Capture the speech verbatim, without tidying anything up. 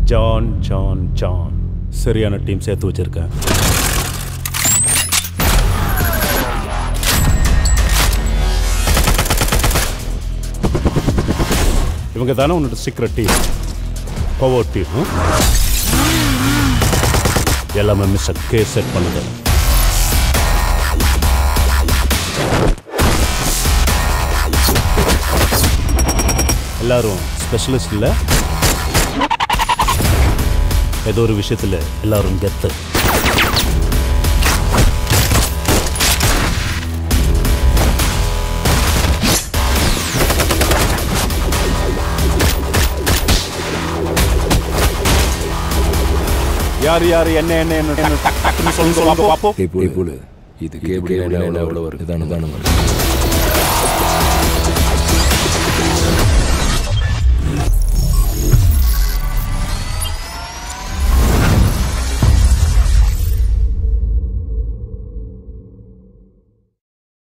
John John John சரியான team சேர்த்து வச்சிருக்கேன். இவங்க தானே உன்னோட சீக்ரெட் டீம், பவர் டீம். எல்லாமே மிஸ்டர் கே செட் பண்ணுது. எல்லாரும் ஸ்பெஷலிஸ்ட் இல்லை, ஏதோ ஒரு விஷயத்தில் எல்லாரும் கெத்து. யார் யார் என்ன என்ன என்ன சொல்லுங்க பாப்போம். இது கேபிள் எவ்வளோ வருது? தானே தானே